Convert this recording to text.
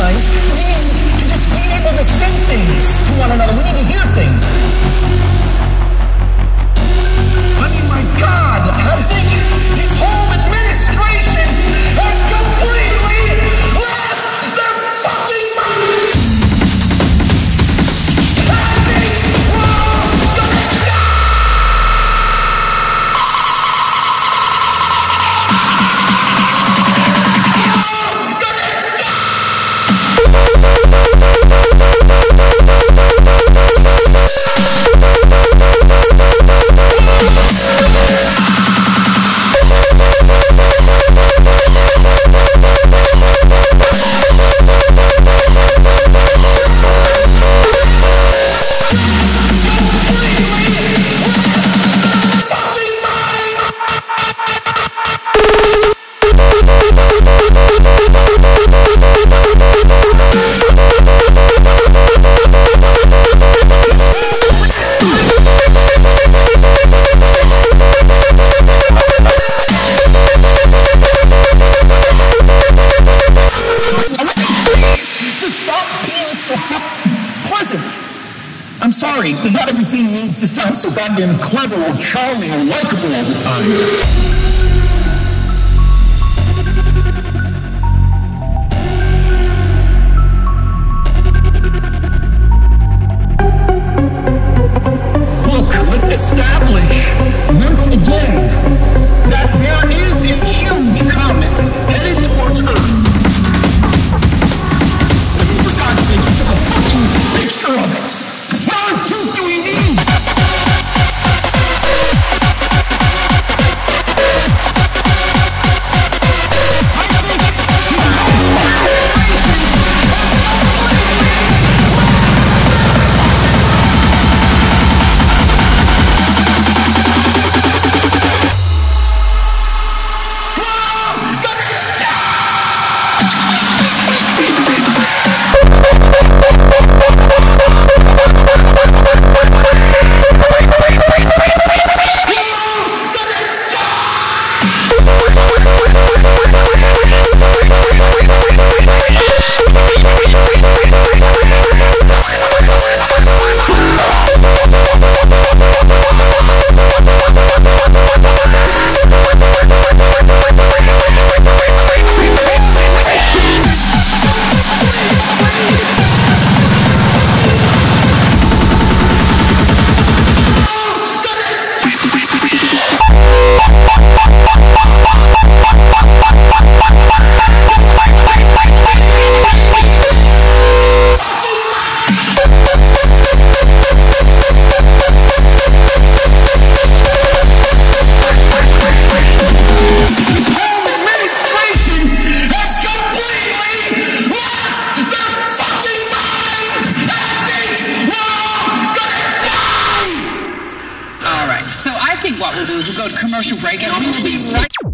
sometimes we need to just be able to say things to one another. We need to hear things. I mean, my God, I think this whole administration has completely lost their fucking mind. I think we're all gonna die. I'm sorry, but not everything needs to sound so goddamn clever or charming or likable all the time. Establish once again that there is a huge comet headed towards Earth. I mean, for God's sake, you took a fucking picture of it. What other proof do we need? What we'll do is we'll go to commercial break and we will be right